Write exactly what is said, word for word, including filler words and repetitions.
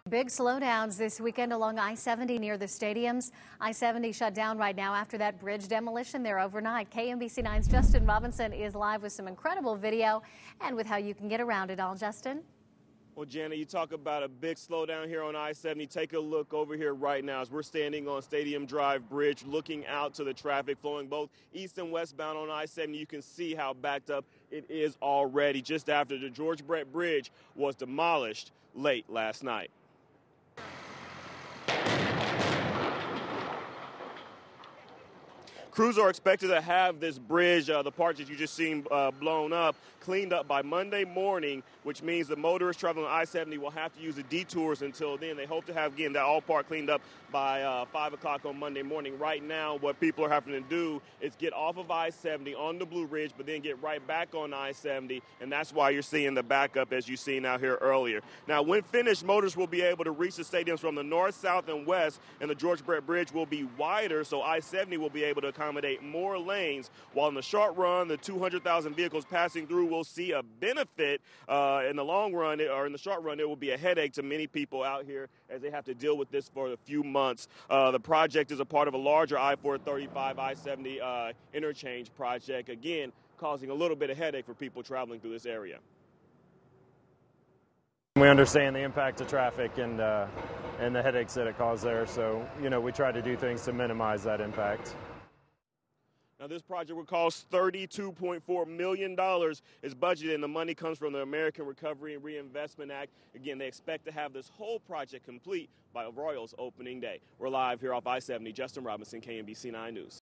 Big slowdowns this weekend along I seventy near the stadiums. I seventy shut down right now after that bridge demolition there overnight. K M B C nine's Justin Robinson is live with some incredible video and with how you can get around it all. Justin? Well, Janet, you talk about a big slowdown here on I seventy. Take a look over here right now as we're standing on Stadium Drive Bridge looking out to the traffic flowing both east and westbound on I seventy. You can see how backed up it is already just after the George Brett Bridge was demolished late last night. Crews are expected to have this bridge, uh, the part that you just seen uh, blown up, cleaned up by Monday morning, which means the motorists traveling on I seventy will have to use the detours until then. They hope to have, again, that all part cleaned up by uh, five o'clock on Monday morning. Right now, what people are having to do is get off of I seventy on the Blue Ridge, but then get right back on I seventy, and that's why you're seeing the backup as you seen out here earlier. Now, when finished, motorists will be able to reach the stadiums from the north, south, and west, and the George Brett Bridge will be wider, so I seventy will be able to accommodate more lanes, while in the short run, the two hundred thousand vehicles passing through will see a benefit. Uh, in the long run, or in the short run, it will be a headache to many people out here as they have to deal with this for a few months. Uh, the project is a part of a larger I four thirty-five I seventy uh, interchange project, again, causing a little bit of headache for people traveling through this area. We understand the impact of traffic and uh, and the headaches that it caused there, so you know we try to do things to minimize that impact. Now, this project will cost thirty-two point four million dollars is budgeted, and the money comes from the American Recovery and Reinvestment Act. Again, they expect to have this whole project complete by Royals opening day. We're live here off I seventy. Justin Robinson, K M B C nine News.